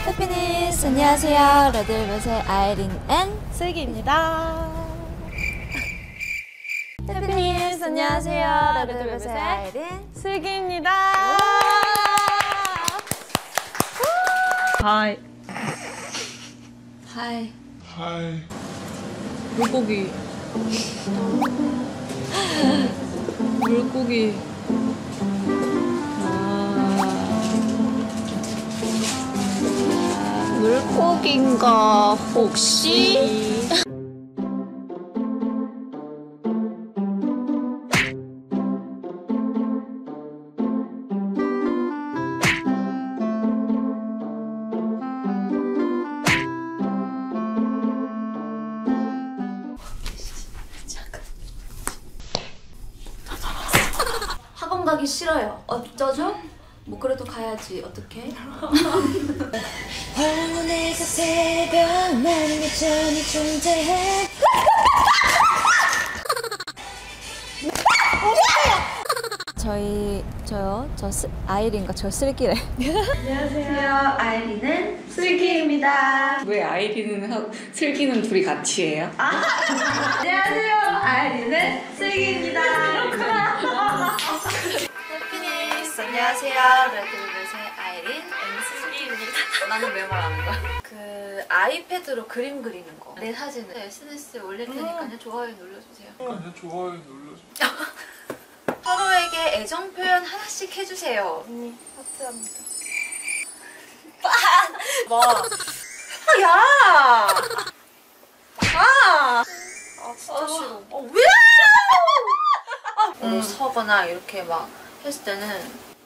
해피니스 안녕하세요. 레드벨벳의 아이린 앤 슬기입니다. 해피니스 안녕하세요. 레드벨벳의 아이린 슬기입니다. 하이. 하이. 하이. 물고기. 물고기. 물고기인가 혹시? 학원 가기 싫어요. 어쩌죠? 뭐 그래도 가야지. 어떡해? 황혼에서 새벽 나는 여전히 존재해. 아이린과 저 슬기래. 안녕하세요. 아이린은 슬기입니다. 왜 아이린은 슬기는 둘이 같이 해요? 안녕하세요. 아이린은 슬기입니다. 해피니스 안녕하세요. 레드벨벳의 아이린 앤 슬기입니다. 나는 왜 말하는 거야? 그 아이패드로 그림 그리는 거. 내 사진을 SNS에 올릴 테니까요. 좋아요 눌러주세요. 좋아요 눌러주세요. 서로에게 애정 표현 하나씩 해주세요. 언니 하트합니다. 뭐? 야! 진짜 싫어. 왜? 서거나 이렇게 막 했을 때는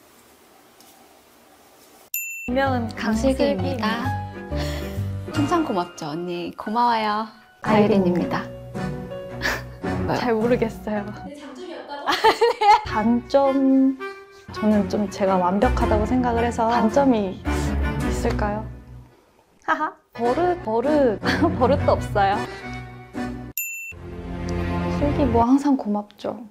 분명은 강슬기입니다. 항상 고맙죠, 언니. 고마워요. 아이린입니다. 잘 모르겠어요. 단점, 저는 좀 제가 완벽하다고 생각을 해서 단점이 있을까요? 하하. 버릇도 없어요. 슬기 뭐 항상 고맙죠.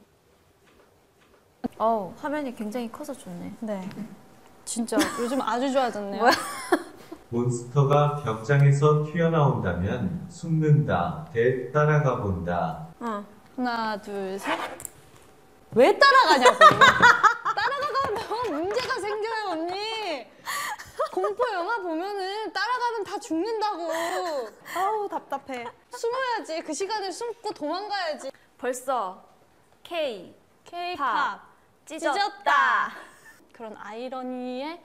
화면이 굉장히 커서 좋네. 네. 진짜 요즘 아주 좋아졌네요. 몬스터가 벽장에서 튀어나온다면 숨는다. 따라가 본다. 하나, 둘, 셋. 왜 따라가냐고. 따라가면 너무 문제가 생겨요, 언니. 공포 영화 보면은 따라가면 다 죽는다고. 아우, 답답해. 숨어야지. 그 시간을 숨고 도망가야지. 벌써 K-팝 찢었다. 그런 아이러니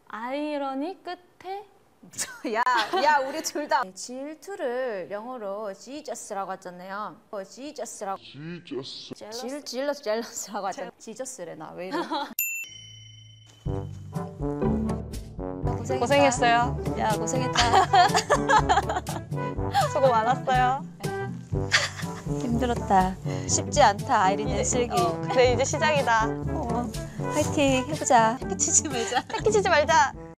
끝에 야, 우리 둘 다 질투를 영어로 jealous라고 하잖아요. jealous라고. jealous라고 하잖아요. jealous래 나 왜 이래? 고생했어요. 야, 고생했다. 수고 많았어요. 힘들었다. 쉽지 않다, 아이린의 슬기. 그래, 이제 시작이다. 화이팅 해보자. 패키치지 말자.